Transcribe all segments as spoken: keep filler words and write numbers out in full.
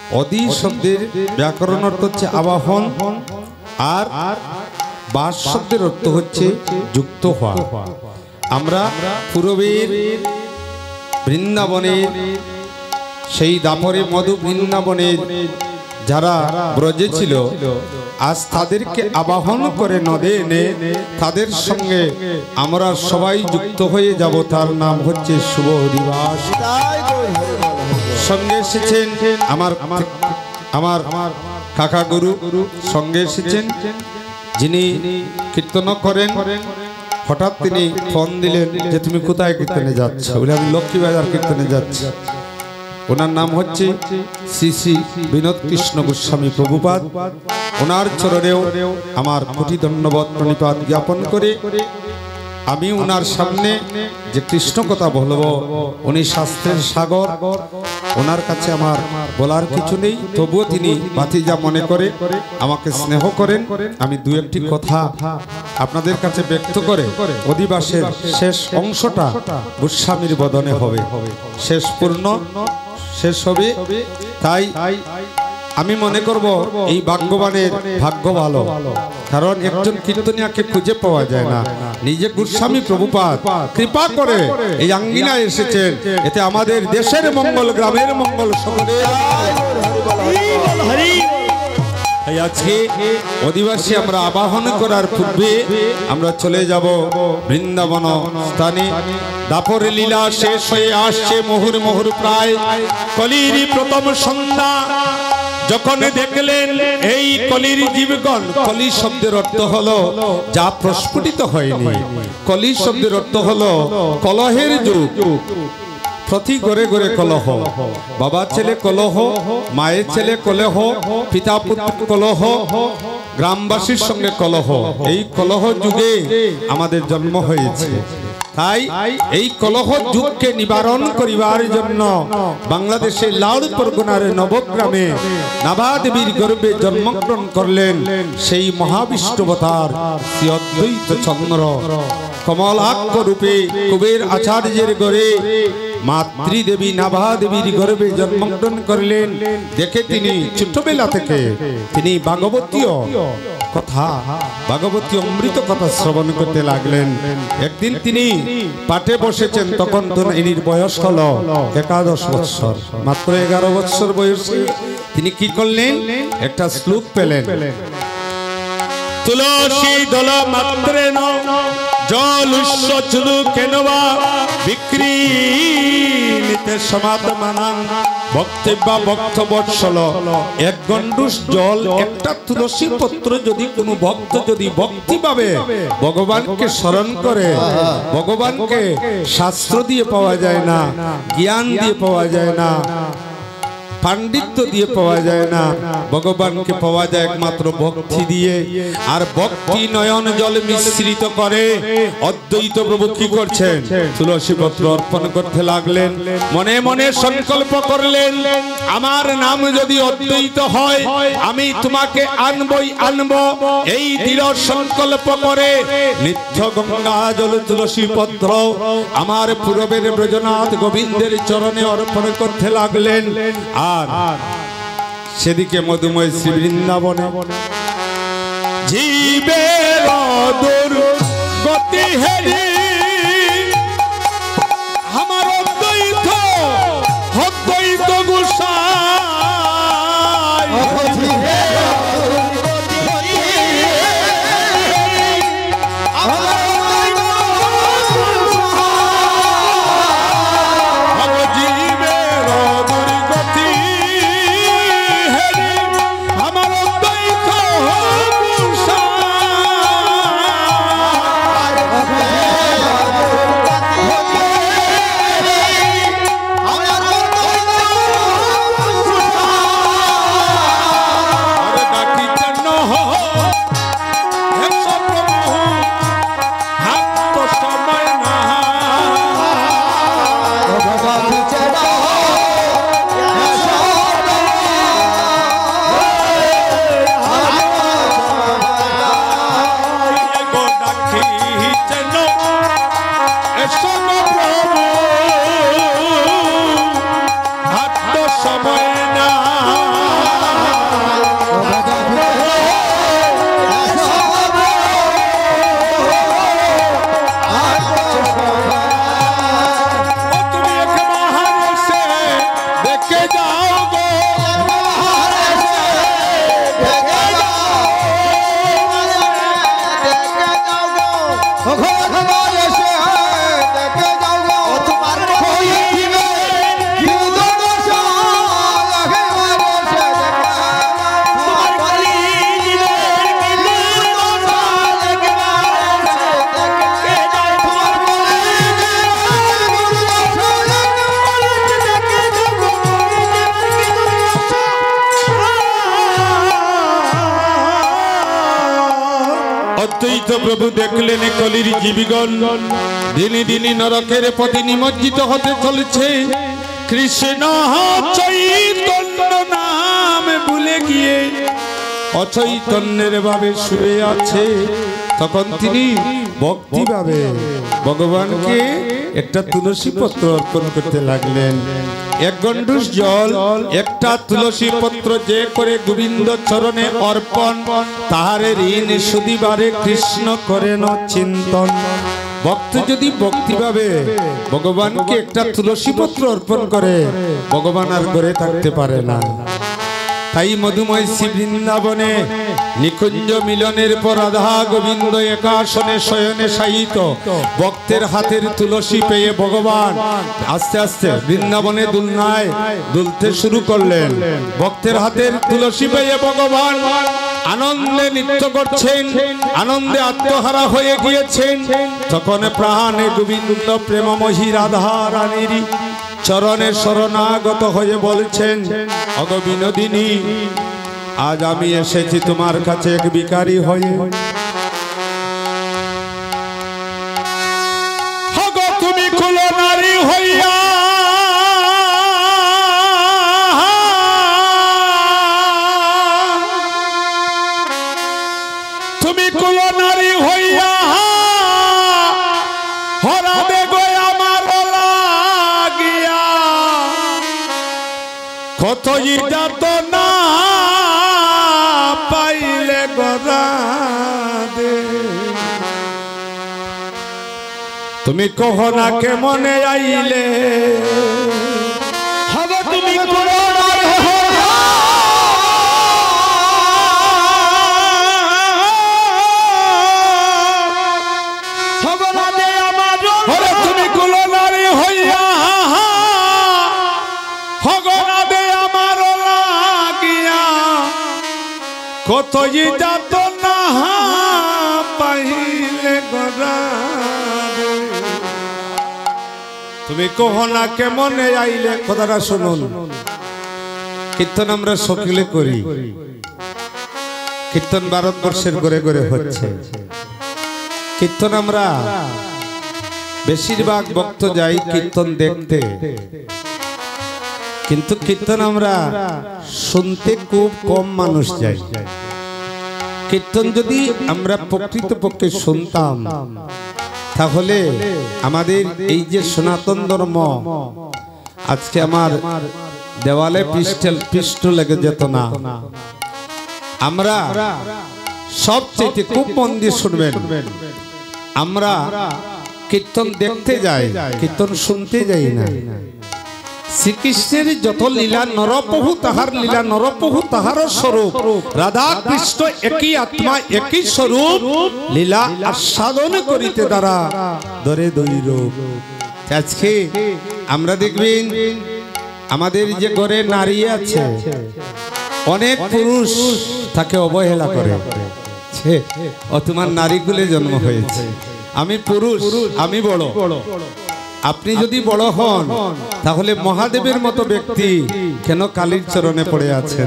অদি শব্দের ব্যাকরণ অর্থ হচ্ছে আবাহন, আর বাস শব্দের অর্থ হচ্ছে যুক্ত হওয়া। আমরা পূর্বের বৃন্দাবনের সেই দাপরে মধু বৃন্দাবনের যারা ব্রজে ছিল, আজ তাদেরকে আবাহন করে নদে এনে তাদের সঙ্গে আমরা সবাই যুক্ত হয়ে যাব। তার নাম হচ্ছে শুভ হরিবাস। সঙ্গে এসেছেন আমার আমার কাকা গুরু, সঙ্গে এসেছেন যিনি কীর্তন করেন। হঠাৎ তিনি ফোন দিলেন যে তুমি কোথায় কীর্তনে যাচ্ছ? বলে আমি লক্ষ্মীবাজার কীর্তনে যাচ্ছি। ওনার নাম হচ্ছে শ্রী শ্রী বিনোদ কৃষ্ণ গোস্বামী প্রভুপাদ। ওনার চরণেও আমার কোটি ধন্যবাদ প্রণিপাত জ্ঞাপন করে আমি ওনার সামনে যে কৃষ্ণ কথা বলবো, উনি শাস্ত্রের সাগর, ওনার কাছে আমার বলার কিছু নেই। তবুও তিনি ভাতিজা মনে করে আমাকে স্নেহ করেন। আমি দু একটি কথা আপনাদের কাছে ব্যক্ত করে অধিবাসের শেষ অংশটা গোস্বামীর বদনে হবে, শেষ পূর্ণ শেষ হবে। তাই আমি মনে করব এই ভাগ্যবানের ভাগ্য ভালো, কারণ একজন কীর্তনিয়াকে খুঁজে পাওয়া যায় না। নিজে গোস্বামী প্রভুপাদ কৃপা করে এই আঙ্গিনায় এসেছেন, এতে আমাদের দেশের মঙ্গল, গ্রামের মঙ্গল। আজকে অধিবাসী আমরা আবাহন করার পূর্বে আমরা চলে যাব বৃন্দাবন স্থানে। দাপরে লীলা শেষ হয়ে আসছে, মুহুর মুহুর প্রায় কলির প্রথম সন্ধ্যা। যখন দেখলেন এই কলির জীবগণ, কলি শব্দের অর্থ হলো যা প্রস্ফুটিত হয়নি। কলি শব্দের অর্থ হলো কলহের যুগ। প্রতি ঘরে ঘরে কলহ, বাবা ছেলে কলহ, মায়ের ছেলে কলহ, পিতা পুত্র কলহ, গ্রামবাসীর সঙ্গে কলহ। এই কলহ যুগে আমাদের জন্ম হয়েছে। তাই এই কলহ যুগকে নিবারণ করিবার জন্য বাংলাদেশের লাউড় পরগনার নবগ্রামে নাভা দেবীর গর্ভে জন্মগ্রহণ করলেন সেই মহাবিষ্ণুবতার শ্রী অদ্বৈত চন্দ্র। কমলাক্ষ রূপে কুবের আচার্যের গড়ে মাতৃদেবী নাভা দেবীর গর্ভে জন্মগ্রহণ করলেন। দেখে তিনি ছোটবেলা থেকে তিনি ভাগবতীয় কথা, ভাগবতী অমৃত কথা শ্রবণ করতে লাগলেন। একদিন তিনি পাঠে বসেছেন, তখন ইনির বয়স হলো একাদশ বৎসর, মাত্র এগারো বৎসর বয়সে তিনি কি করলেন, একটা শ্লোক পেলেন। তুলসী দল মাত্রে জল উৎস চুলু কেনবা বিক্রিতে সমাত্মানাং বক্তব্যা ভক্ত বৎসল। এক গণ্ডুষ জল, একটা তুলসী পত্র যদি কোনো ভক্ত যদি ভক্তি পাবে, ভগবানকে স্মরণ করে, ভগবানকে শাস্ত্র দিয়ে পাওয়া যায় না, জ্ঞান দিয়ে পাওয়া যায় না, পাণ্ডিত্য দিয়ে পাওয়া যায় না, ভগবানকে পাওয়া যায় একমাত্র ভক্তি দিয়ে। আর ভক্তি নয়ন জল মিশ্রিত করে অদ্বৈত প্রভু কি করছেন, তুলসী পত্র অর্পণ করতে লাগলেন। মনে মনে সংকল্প করলেন, আমার নাম যদি অদ্বৈত হয় আমি তোমাকে আনবই আনব। এই দৃঢ় সংকল্প করে নিত্য গঙ্গা জল তুলসী পত্র আমার পূর্বের ব্রজনাথ গোবিন্দের চরণে অর্পণ করতে লাগলেন। আর সেদিকে মধুময় শ্রী বৃন্দাবনে জীবের দুর্গতি হেরি আমার অদ্বৈত অদ্বৈত গোসাই Oh অদ্বৈত প্রভু দেখলেন কলির জীবিগণ দিনে দিনে নরকের পথে নিমজ্জিত হতে চলেছে। কৃষ্ণ চৈতন্য নাম ভুলে গিয়ে অচৈতন্যের ভাবে শুয়ে আছে। তখন তিনি ভক্তি ভাবে ভগবানকে একটা তুলসী পত্র অর্পণ করতে লাগলেন। এক গণ্ডূষ জল একটা তুলসী পত্র যে করে গোবিন্দ চরণে অর্পণ, তাহারে ঋণ সুদিবারে কৃষ্ণ করেন চিন্তন। ভক্ত যদি ভক্তি ভাবে ভগবানকে একটা তুলসী পত্র অর্পণ করে, ভগবান আর করে থাকতে পারে না। তাই মধুময় শ্রী বৃন্দাবনে নিকুঞ্জ মিলনের পর রাধা গোবিন্দ একাসনে শয়নে শায়িত, ভক্তের হাতের তুলসী পেয়ে ভগবান আস্তে আস্তে বৃন্দাবনে দুলনায় দুলতে শুরু করলেন। ভক্তের হাতের তুলসী পেয়ে ভগবান আনন্দে নৃত্য করছেন, আনন্দে আত্মহারা হয়ে গিয়েছেন। তখন প্রাণে গোবিন্দ প্রেমময়ী রাধা রানীর চরণে শরণাগত হয়ে বলছেন, অগ বিনোদিনী, আজ আমি এসেছি তোমার কাছে এক ভিখারি হয়ে। অগ তুমি কুল নারী হইয়া তুমি কুল নারী হইয়া হরাবে গো আমার লাগিয়া, কতই যাতনা পাইলে গরাদে। তুমি কহনা কে মনে আইলে, হবে তুমি করুণার তুমি কুলনারী হইয়া হগনাদে আমার লাগিয়া, কতই যাতনা পাইলে গরাদে। তুমি কহনা কে মনে আইলে। কথাটা শুনুন, কীর্তন আমরা সকলে করি, কীর্তন ভারতবর্ষের ঘরে ঘরে হচ্ছে। কীর্তন আমরা বেশিরভাগ ভক্ত যাই কীর্তন দেখতে, কিন্তু কীর্তন আমরা শুনতে খুব কম মানুষ যাই। কীর্তন যদি আমরা প্রকৃতপক্ষে শুনতাম, তাহলে আমাদের এই যে সনাতন ধর্ম আজকে আমার দেওয়ালে পিস্টল পৃষ্ঠ লেগে যেত না। আমরা সবচেয়ে খুব মন দিয়ে শুনবেন, আমরা কীর্তন দেখতে যাই, কীর্তন শুনতে যাই না। শ্রীকৃষ্ণের যত লীলা নরপ্রভু তাহার লীলা, নরপ্রভু তাহার স্বরূপ। রাধা কৃষ্ণ একই আত্মা একই স্বরূপ, লীলা আস্বাদন করিতে দ্বারা ধরে দৈরূপ। আজকে আমরা দেখবেন আমাদের যে ঘরে নারী আছে, অনেক পুরুষ তাকে অবহেলা করে, ও তোমার নারী কুলে জন্ম হয়েছে, আমি পুরুষ, আমি বড়। আপনি যদি বড় হন, তাহলে মহাদেবের মতো ব্যক্তি কেন কালীর চরণে পড়ে আছেন?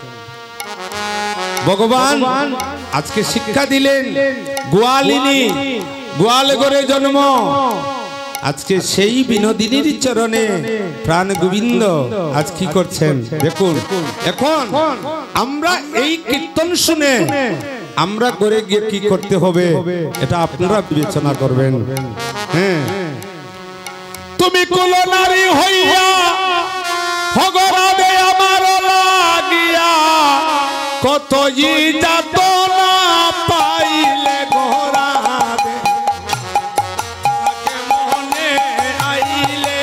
ভগবান আজকে শিক্ষা দিলেন, গোয়ালিনী, গোয়াল ঘরে জন্ম। আজকে সেই বিনোদিনীর চরণে প্রাণ গোবিন্দ আজ কি করছেন দেখুন। এখন আমরা এই কীর্তন শুনে আমরা করে গিয়ে কি করতে হবে এটা আপনারা বিবেচনা করবেন। হ্যাঁ, তুমি কুল নারী হইয়া ভগবানে আমার লাগিয়া, কতই যাতনা পাইলে গরাদে, মনে আইলে।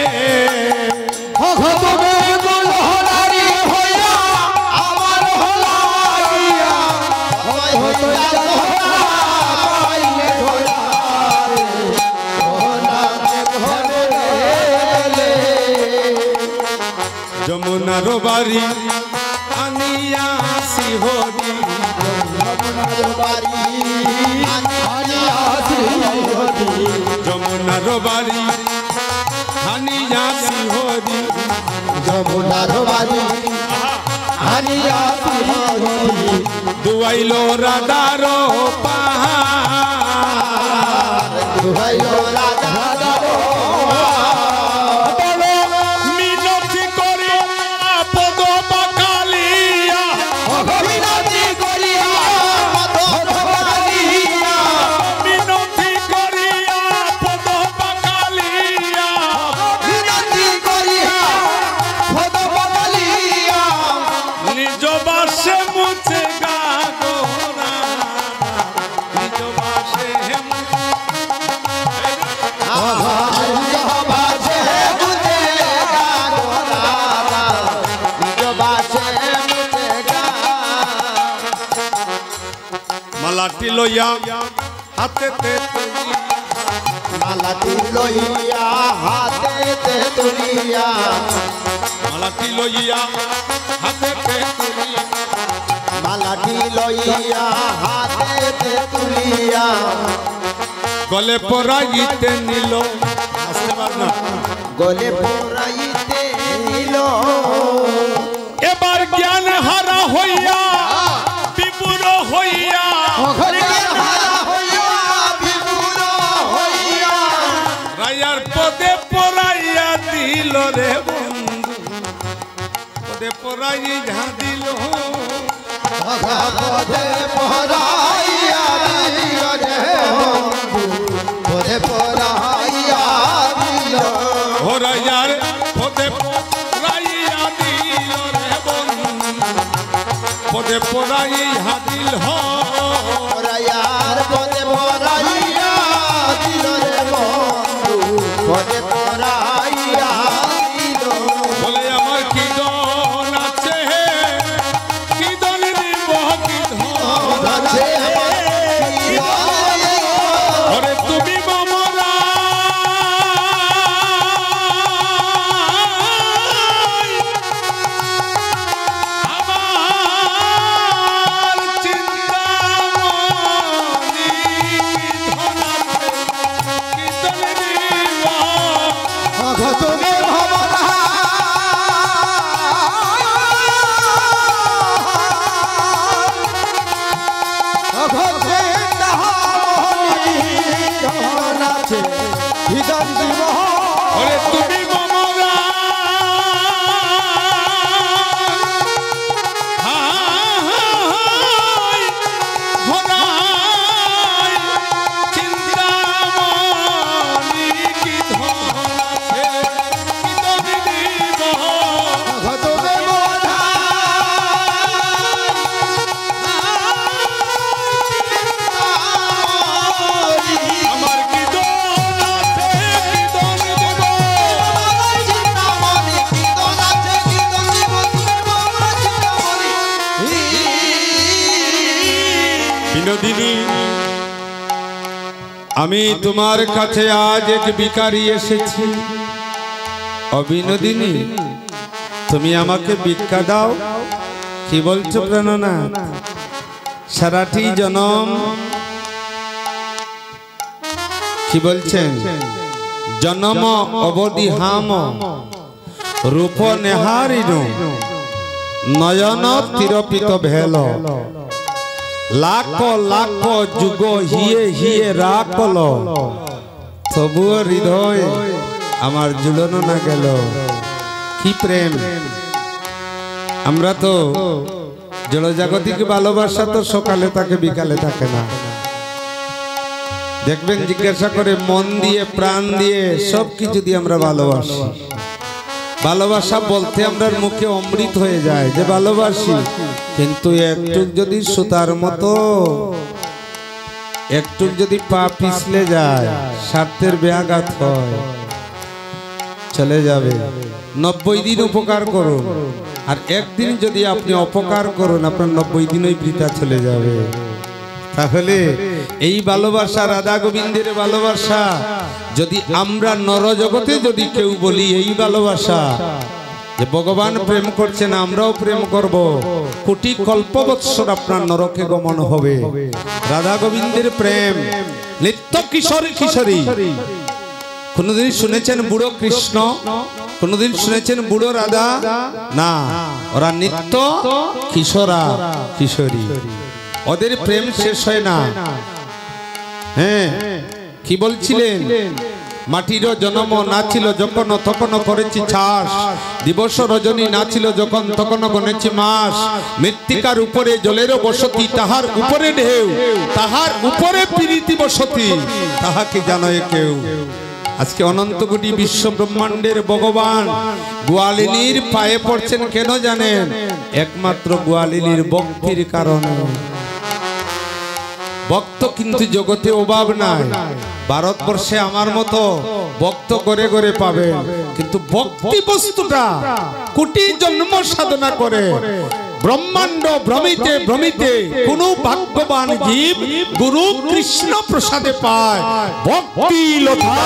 তুমি কুল নারী হইয়া আমার লাগিয়া, কতই যাতনা পাইলে গরাদে, যমুনার বাড়ি আনিয়াসি হরি, যমুনার বাড়ি আনিয়াসি হরি, যমুনার বাড়ি আনিয়াসি হরি, যমুনার বাড়ি আনিয়াসি হরি, দুয়াইলো রাধার পাহাড় দুহাই গো রাধা মিনতি করি পদ বাকালিয়া মিনতি করিয়া পদ বাকালিয়া মিনতি করিয়া পদ বাকালিয়া মিনতি করিয়া পদ বাকালিয়া নিজ বাসে মুছে গাগোনা নিজ বাসে মালাটি লইয়া হাতেতে তুলি মালাটি লইয়া হাতেতে তুলিয়া মালাটি লইয়া হাতেতে তুলি মালাটি লইয়া হাতেতে তুলিয়া গলে পরাইতে নিল আসতে পার না গলে পরাইতে নিল এবার জ্ঞান হারা হইয়া বিপুর হইয়া রায়ার পদে পরাইয়া দিল রে বন্ধু পদে পরাই ঝা দিল পদে পরাইয়া দিল রে পদে পরাইয়া দিল ও রায়ার পদে পরাইয়া দিল রে বন্ধু পদে পরাই ঝা দিল রায়ার পদে পরাইয়া দিল রে বন্ধু পদে পরাইয়া দিল বলে আমার কি দন আছে কি দন দিব কি ধন আছে ওরে তুমি মামরা আমার চিন্তা মনি ধন আছে কি দন দিব তুমি ভবনা ওরে তুমি মামরা হাই ধরাই চিন্তা মনি কি ধন আছে কি দন দিব আমার কি দন আছে কি দন দিব বিনোদিনী আমি তোমার কাছে আজ এক ভিখারি এসেছি অবিনোদিনী তুমি আমাকে ভিক্ষা দাও কি বলছো প্রাণনাথ সারাটি জনম কি বলছেন জনম অবধি হাম রূপ নেহারিন নয়ন তিরপিত ভেল লাখ লাখ যুগ হিয়ে হিয়ে রাখল তবুও হৃদয় আমার জুড়ানো না গেল কি প্রেম আমরা তো জড়জাগতিক ভালোবাসা তো সকালে থাকে বিকালে থাকে না দেখবেন জিজ্ঞাসা করে মন দিয়ে প্রাণ দিয়ে সব কিছু দিয়ে আমরা ভালোবাসি ভালোবাসা বলতে আমরা মুখে অমৃত হয়ে যায় যে ভালোবাসি কিন্তু একটু যদি সুতার মতো একটু যদি পা পিছলে যায় স্বার্থের ব্যাঘাত হয় চলে যাবে নব্বই দিন উপকার করুন আর একদিন যদি আপনি অপকার করুন আপনার নব্বই দিনই বৃথা চলে যাবে তাহলে এই ভালোবাসা রাধা গোবিন্দের ভালোবাসা যদি আমরা নরজগতে যদি কেউ বলি এই ভালোবাসা যে ভগবান প্রেম করছেন আমরাও প্রেম করব কোটি কল্প বৎসর আপনার নরকে গমন হবে রাধা গোবিন্দের প্রেম নিত্য কিশোর কিশোরী কোনদিন শুনেছেন বুড়ো কৃষ্ণ কোনদিন শুনেছেন বুড়ো রাধা না ওরা নিত্য কিশোরা কিশোরী ওদের প্রেম শেষ হয় না হ্যাঁ কি বলছিলেন? মাটির জন্ম না ছিল যখন তখন করেছি ছাস, দিবস রজনী না ছিল যখন তখন গণেছি মাস। মৃত্তিকার উপরে জলের বসতি, তাহার উপরে ঢেউ, তাহার উপরে প্রীতি বসতি, তাহাকে জানয় কেউ। আজকে অনন্ত কোটি বিশ্ব ব্রহ্মাণ্ডের ভগবান গোয়ালিনীর পায়ে পড়ছেন কেন জানেন? একমাত্র গোয়ালিনীর ভক্তির কারণে। ভক্ত কিন্তু জগতে অভাব নাই। ভারতবর্ষে আমার মতো ভক্ত করে করে পাবেন, কিন্তু ভক্তি বস্তুটা কোটি জন্ম সাধনা করে ব্রহ্মাণ্ড ভ্রমিতে ভ্রমিতে কোন ভাগ্যবান জীব গুরু কৃষ্ণ প্রসাদে পায় ভক্তি লতা।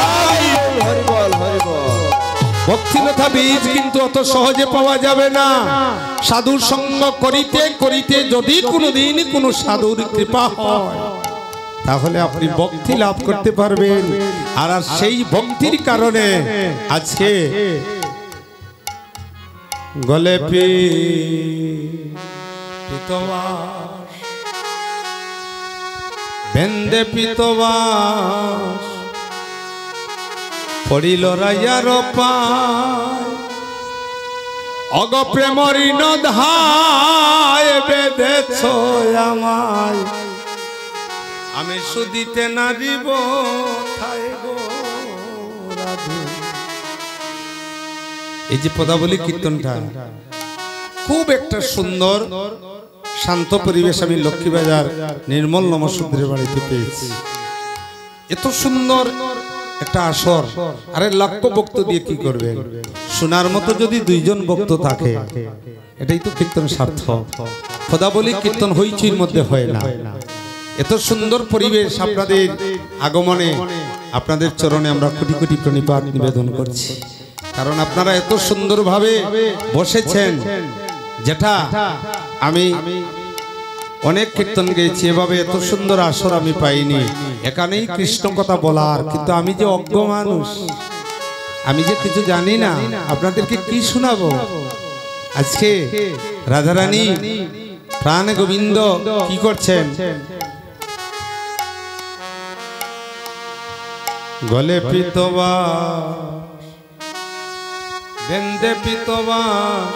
ভক্তি লতা বীজ কিন্তু অত সহজে পাওয়া যাবে না। সাধুর সঙ্গ করিতে করিতে যদি কোনোদিন কোনো সাধুর কৃপা হয় তাহলে আপনি ভক্তি লাভ করতে পারবেন। আর সেই ভক্তির কারণে আজকে গলে পিতবাস বেন্দে পিতবাস পড়িল রায়ার পায়, অগ প্রেমরি নধায় বেঁধেছ আমায়, আমি সুদিতে নারিব থায় গো রাধু। এই যে পদাবলী কীর্তনটা খুব একটা সুন্দর শান্ত পরিবেশ আমি লক্ষ্মীবাজার নির্মল নমসূদ্রের বাড়িতে পেয়েছি। এত সুন্দর একটা আসর, আরে লক্ষ ভক্ত দিয়ে কি করবে? শোনার মতো যদি দুইজন ভক্ত থাকে এটাই তো কীর্তন সার্থক। পদাবলী কীর্তন হইচইর মধ্যে হয় না। এত সুন্দর পরিবেশ, আপনাদের আগমনে আপনাদের চরণে আমরা কোটি কোটি প্রণিপাত নিবেদন করছি। কারণ আপনারা এত সুন্দরভাবে বসেছেন, যেটা আমি অনেক কীর্তন গেয়েছি এভাবে এত সুন্দর আসর আমি পাইনি। এখানেই কৃষ্ণ কথা বলার, কিন্তু আমি যে অজ্ঞ মানুষ, আমি যে কিছু জানি না, আপনাদেরকে কি শোনাবো? আজকে রাধারানী প্রাণ গোবিন্দ কি করছেন? গলে পিতবাস বেন্দে পিতবাস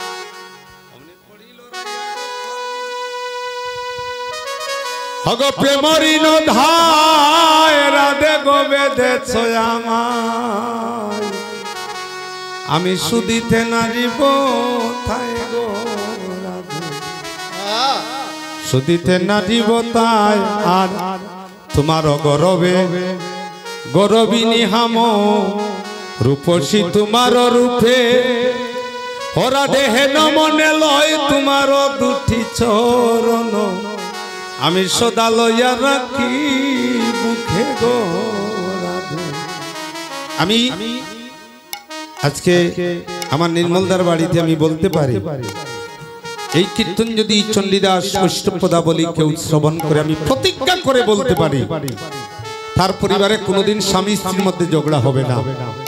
হগ প্রেমরি নধায় রাধে গো বেঁধেছ আমায়, আমি সুদিতে নারিব থায় গো রাধু। সুদিতে নারিব তাই আর তোমার গরবে গরবিনী হাম রূপসী তোমার রূপে, হরা দেহে নমনে লয় তোমার দুটি চরণ, আমি সদা লইয়া রাখি বুকে গো রাধু। আমি আজকে আমার নির্মলদার বাড়িতে আমি বলতে পারি, এই কীর্তন যদি চণ্ডীদাস বৈষ্ণব পদাবলী কেউ শ্রবণ করে, আমি প্রতিজ্ঞা করে বলতে পারি তার পরিবারে কোনোদিন স্বামী স্ত্রীর মধ্যে ঝগড়া হবে না।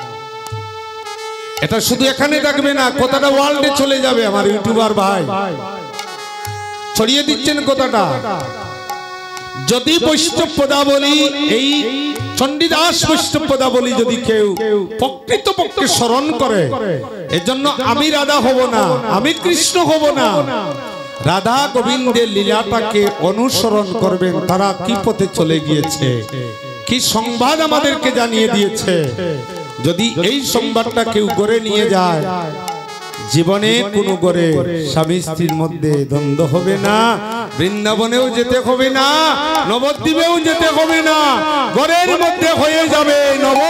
এটা শুধু এখানে থাকবে না, কথাটা ওয়ার্ল্ডে চলে যাবে। আমার ইউটিউবার ভাই ছড়িয়ে দিচ্ছেন কথাটা। যদি বৈষ্ণব পদাবলী, এই চণ্ডীদাস বৈষ্ণব পদাবলী যদি কেউ প্রকৃতপক্ষে স্মরণ করে, এজন্য আমি রাধা হব না, আমি কৃষ্ণ হব না, রাধা গোবিন্দের লীলাটাকে অনুসরণ করবেন, তারা কি পথে চলে গিয়েছে, কি সংবাদ আমাদেরকে জানিয়ে দিয়েছে। যদি এই সংবাদটা কেউ গড়ে নিয়ে যায়, জীবনে কোনো গড়ে স্বামী স্ত্রীর মধ্যে দ্বন্দ্ব হবে না, বৃন্দাবনেও যেতে হবে না, নবদ্বীপেও যেতে হবে না, গড়ের মধ্যে হয়ে যাবে নব।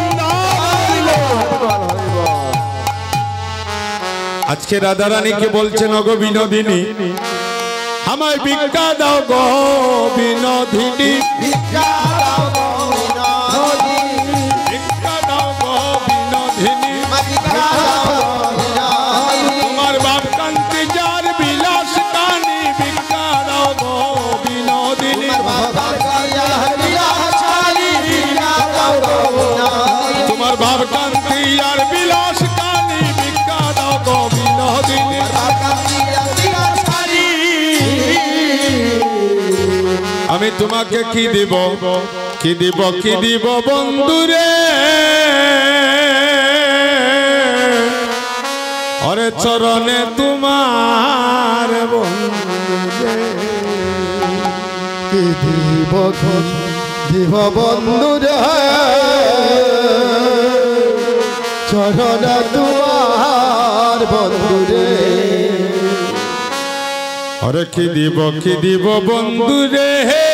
আজকে রাধারানীকে বলছেন গো বিনোদিনী, আমায় ভিক্ষা দাও গো বিনোদিনী, ভিক্ষা দাও গো বিনোদিনী, ভিক্ষা দাও গো বিনোদিনী, তোমার বাপ কান্তি যার বিলাস কানি, ভিক্ষা দাও গো বিনোদিনী, তোমার বাপ কান্তি আর বিলাস কানি, ভিক্ষা দাও গো বিনোদিনী। আমি তোমাকে কি দেব কি দিব কি দিব বন্ধুরে ওরে চরণে তোমার বন্ধুরে কি দিব দিব বন্ধুরে চরণ তোমার বন্ধুরে ওরে কি দিব কি দিব বন্ধুরে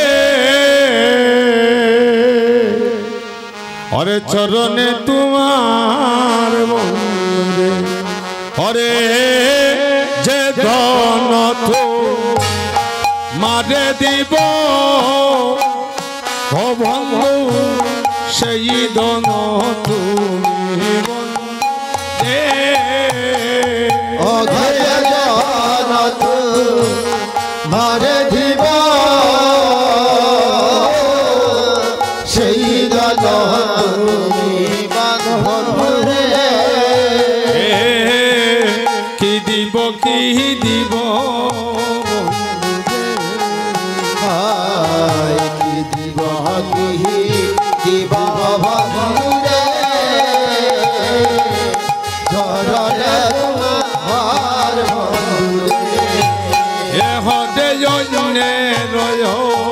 ওরে চরণে তোমার বন্ধুরে ওরে যে ধন তো মারে দিব ও বন্ধু সেই ধন তুমি বন্ধে অঘয় জনত মারে দিব সেই জন তুমি বাঁধরে কি দিব কি দিব হায় কি দিব কি দিব বন্ধুরে চরণে তোমার বন্ধুরে এহদে জনে রয়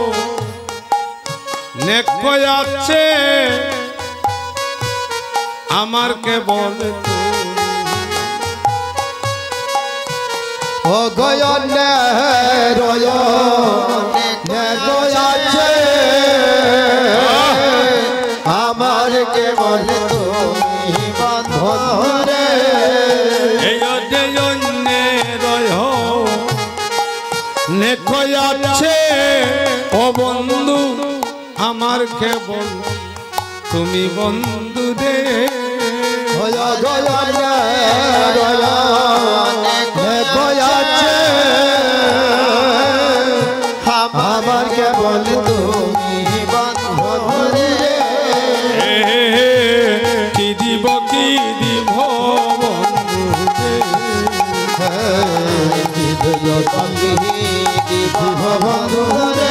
নেকয়াছে আমার কেবল ও গয়নে রয় নে গয়াছে আমার কেবল তুমি বন্ধুরে এহদে জনে রয় নেকয়াছে ও বন্ধু আমার কেবল তুমি বন্ধু রে গয় গয়নে রয় নে গয়াছে আমার কেবল তুমি বন্ধুরে কি দিব কি দিব বন্ধু রে বন্ধুরে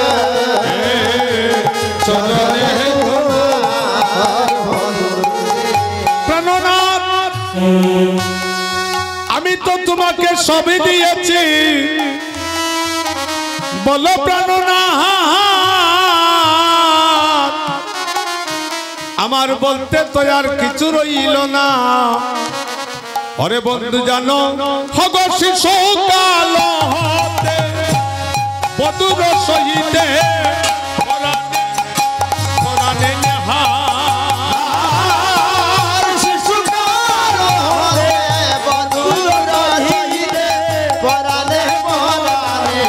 চরণে প্রাণনাথ আমি তো তোমাকে সবই দিয়েছি বলো প্রাণনাথ আমার বলতে তো আর কিছু রইল না ওরে বন্ধু জানো হগ শিশু কাল হতে বধুর সহিতে পরাণে নেহা শিশুকাল হরে বন্ধুর রহিতে পরাণে পরাণে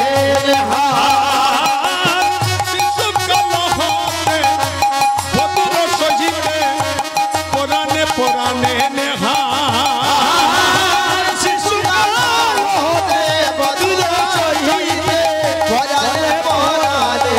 শিশুকাল হতে বধুর সহিতে পরাণে পরাণে নেহা শিশুকাল হরে বন্ধুর রহিতে পরাণে পরাণে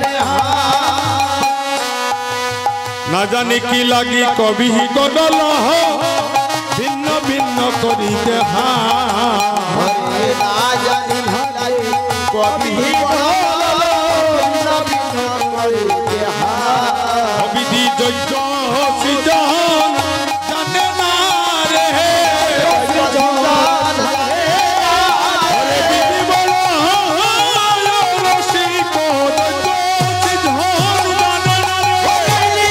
না জানি কি লাগি কবি গদল ভিন্ন ভিন্ন করিতে হা হরে না জানি ভালাই কবি বল ভিন্ন ভিন্ন করিতে হা অবিধি যজ্ঞ সৃজন জানে না রে বিধি বল রসিক যজ্ঞ সৃজন জানে না রে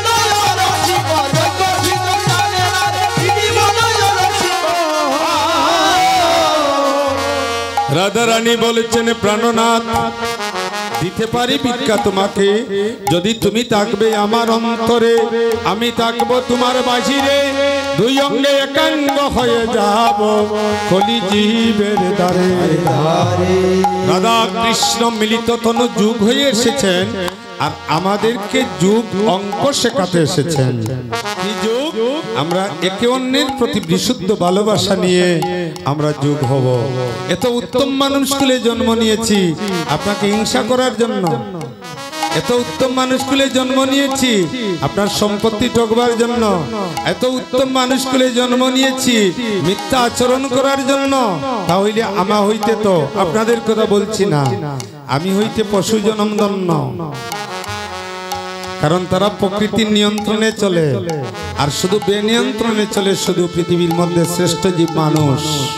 রাধারানী বলেছেন প্রাণনাথ দিতে পারি ভিক্ষা তোমাকে যদি তুমি থাকবে আমার অন্তরে আমি থাকবো তোমার বাহিরে দুই অঙ্গে একাঙ্গ হয়ে যাব কলি জীবের দ্বারে রাধা কৃষ্ণ মিলিত তনু যুগ হয়ে এসেছেন আর আমাদেরকে যুগ অঙ্ক শেখাতে এসেছেন কি যুগ আমরা একে অন্যের প্রতি বিশুদ্ধ ভালোবাসা নিয়ে আমরা যুগ হব এত উত্তম মানুষ কুলে জন্ম নিয়েছি আপনাকে হিংসা করার জন্য এত উত্তম মানুষ কুলে জন্ম নিয়েছি আপনার সম্পত্তি ঠকবার জন্য এত উত্তম মানুষ কুলে জন্ম নিয়েছি মিথ্যা আচরণ করার জন্য তাহলে আমা হইতে তো আপনাদের কথা বলছি না আমি হইতে পশু জনমদন্য কারণ তারা প্রকৃতির নিয়ন্ত্রণে চলে, আর শুধু বেনিয়ন্ত্রণে চলে শুধু পৃথিবীর মধ্যে শ্রেষ্ঠ জীব মানুষ।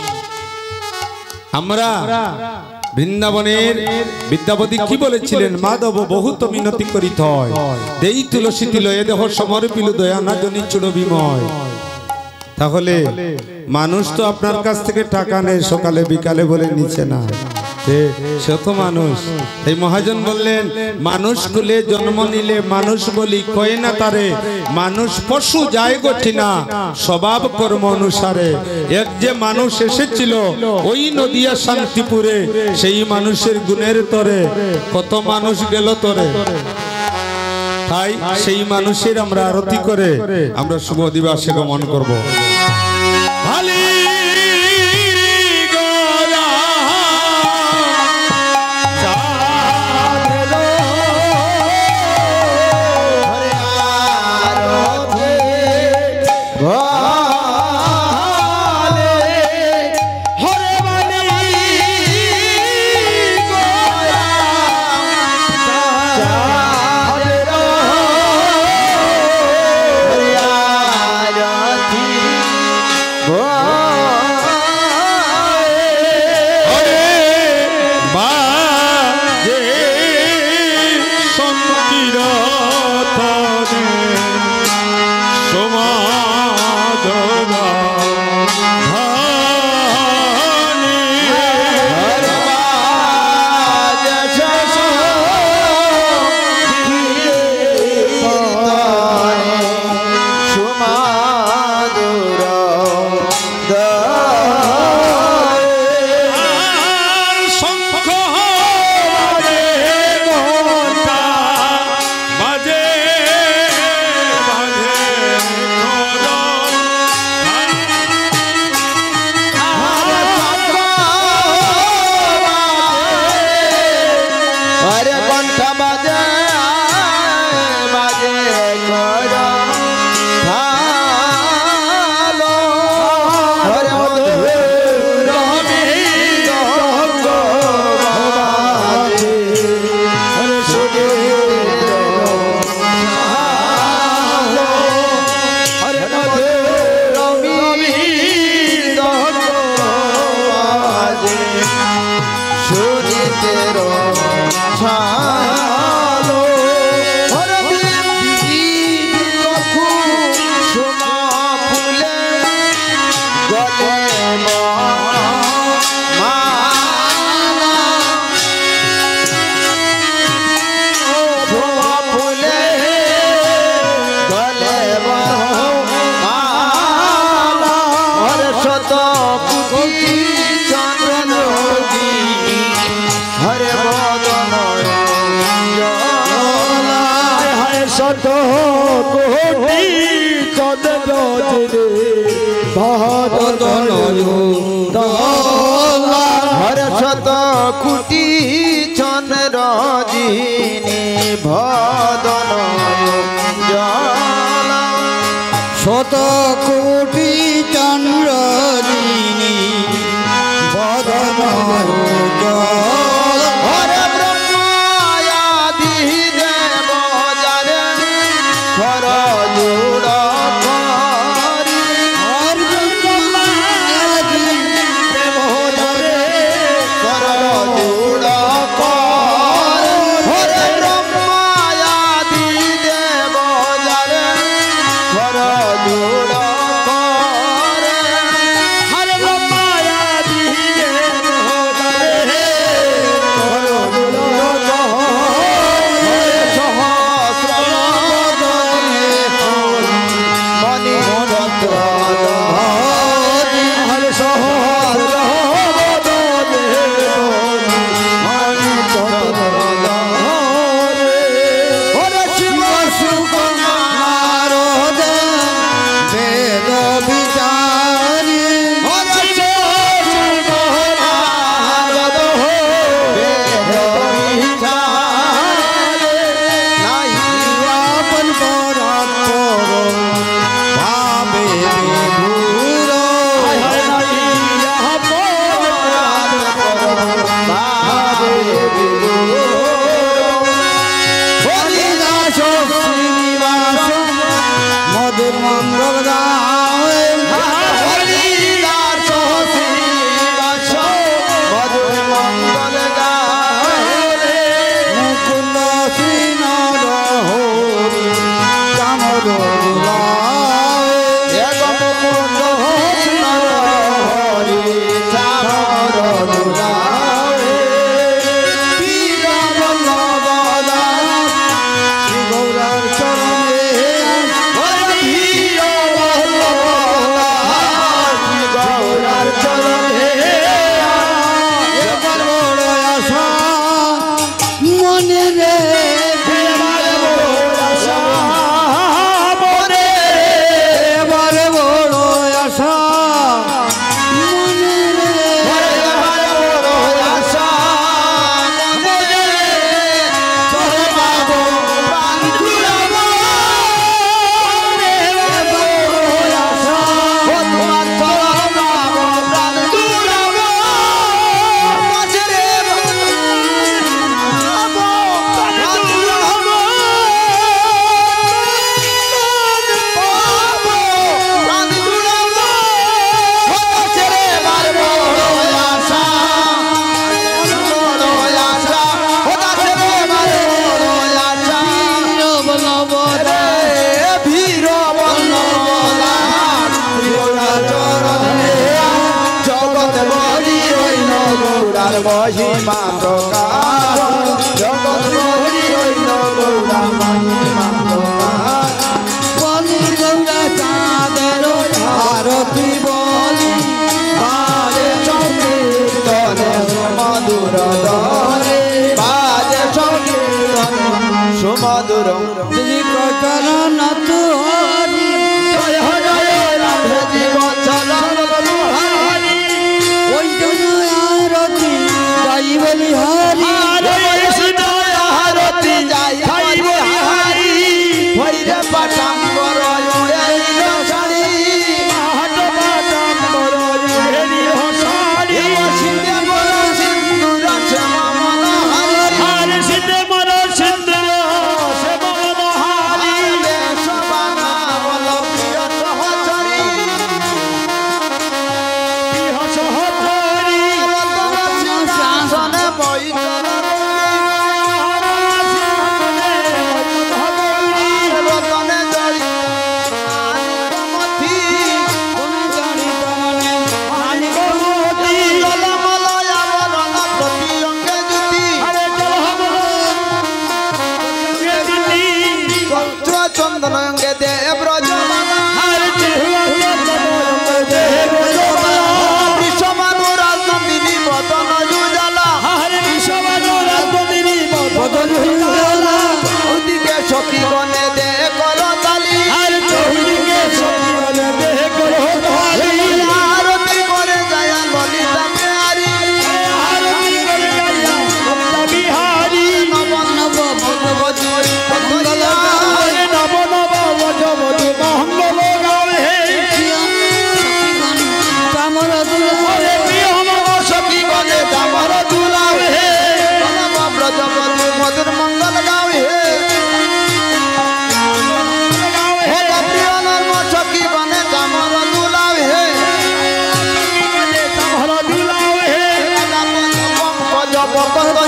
আমরা বৃন্দাবনের বিদ্যাপতি কি বলেছিলেন? মাধব বহুত মিনতি করিত হয়, দেই তুলসী তিল এ দেহ সমর্পিল দয়া না জনি চূড় বিময়। তাহলে মানুষ তো আপনার কাছ থেকে টাকা নেই সকালে বিকালে বলে নিচ্ছে না, সে তো মানুষ। এই মহাজন বললেন মানুষ কুলে জন্ম নিলে মানুষ বলি কয় না তারে, মানুষ পশু যায় গঠি না স্বভাব কর্ম অনুসারে। এক যে মানুষ এসেছিল ওই নদিয়া শান্তিপুরে, সেই মানুষের গুণের তরে কত মানুষ গেল তরে। তাই সেই মানুষের আমরা আরতি করে আমরা শুভ দিবসে গমন করব। কুটি চন্দ্র জিনি ভদন জলা, শত কোটি চন্দ্র জিনি বদন জলা। হরে ব্রহ্মায়াদি দেব যারে খর জোড় করি, হরে ব্রহ্মায়াদি দেব যারে খর জোড় করি, হরে ব্রহ্মায়াদি দেব যারে খর জোড় করি। তার মহিমা প্রকাশ জগৎ মরি হইল গৌরা মহিমা প্রকাশ বলি গৌরা চাঁদের আরতি বলি বাজে সংকীর্তনে সুমধুর দরে বাজে সংকীর্তনে সুমধুর শ্রী কটন নাথ হরি জয় জয় রাধে জীবন চরণ হরি ওই জন্য আরতি গাই বলি হরি আরতি যাই হরি হরি হইরে পাটাম্বর উড়াইল শাড়ি হাট পাটাম্বর উড়াইল শাড়ি সিন্ধে মর সিন্ধুর শ্যামা মনোহরি হরি সিন্ধে মর সিন্ধুর শ্যামা মনোহরি দেশবানা বল প্রিয় সহচরী প্রিয় সহচরী রতন শাসনে বৈতরণী রতনে জড়ি আনুকমথি কোন জড়িত মনে আনুকমথি জলমলয় আবরণ প্রতি অঙ্গে জ্যোতি চন্দ্র চন্দন অঙ্গে দেব রজমালা বিশ্বমানু রাজনন্দিনী বদন উজালা বদন হইলা ওদিকে সখী গণে দে কর তালি আরতি করে যায় ললিতা বিহারী নব নব ভগবতী কামর দুলা সখী গণে কামর দুলাও হে নব ব্রজপতি মধুর মঙ্গল গাও হে হে প্রিয় নর্ম সখী গণে কামর দুলাও হে পঙ্কজ পঙ্কজ